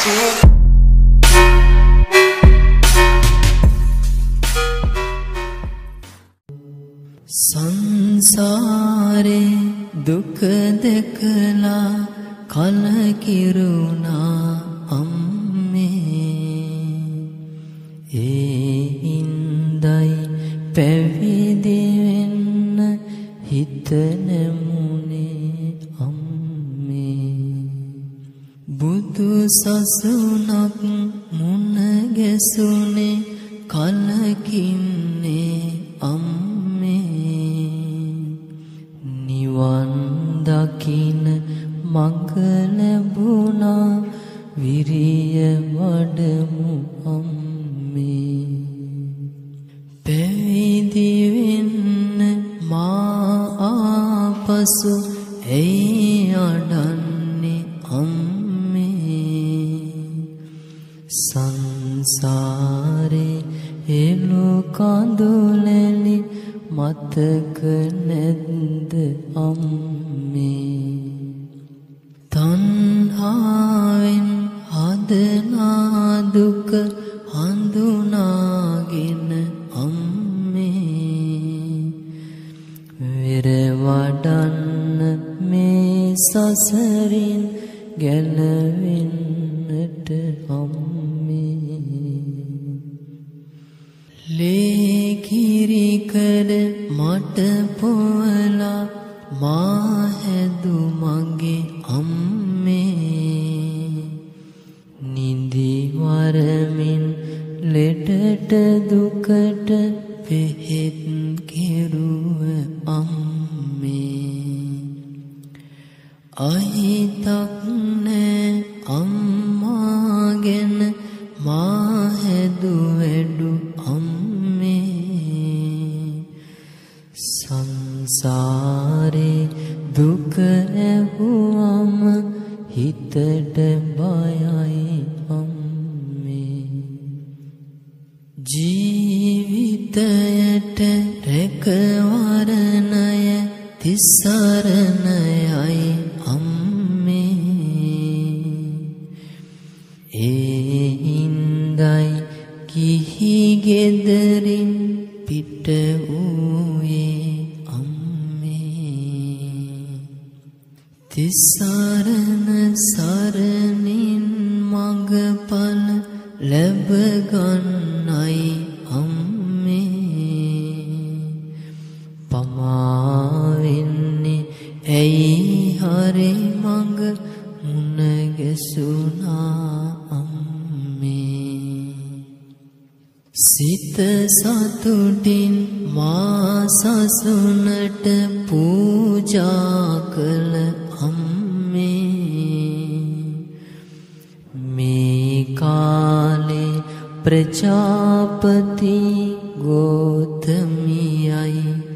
සංසාරේ දුක දැකලා කලකිරුණා අම්මේ ඒ හින්දයි පැවිදි වෙන්න හිත නැමුනේ අම්මේ බුදු සසුනක් මුණ ගැසුනේ කලකින්නේ නිවන් දකින මඟ ලැබුණා විරිය වඩමු අම්මේ පැවිදි වෙන්න මා ආපසු ඇයි අඩන්නේ අම්මේ සංසාරේ එළු කඳුලැලි මතක නැද්ද අම්මේ තණ්හාවෙන් හදනා දුක හඳුනාගෙන අම්මේ වෙර වඩන්න මේ සසරින් ගැලවෙන්නට අම්මේ ලේකිරිකඩ මට පොවලා මා හැදු මගේ අම්මේ නිදි වරමින් ලෙඩට දුකට බෙහෙත් කෙරුව අම්මේ අහිතක් නෑ අම්මා ගැන මා හැදු වැඩු සංසාරේ දුක ඇහුවම හිතට බයයි අම්මේ ජීවිතයට රැකවරණය තිසරණයයි අම්මේ ඒ හින්දයි කිහි ගෙදරින් පිට වූයේ තිසරණ සරණින් මඟඵල ලැබ ගන්නයි අම්මේ පමා වෙන්නේ ඇයි හරි මඟ මුණ ගැසුණා අම්මේ සිත සතුටින් මා සසුනට පූජා කළ මේ කාලේ ප්‍රජාපති ගෝතමියයි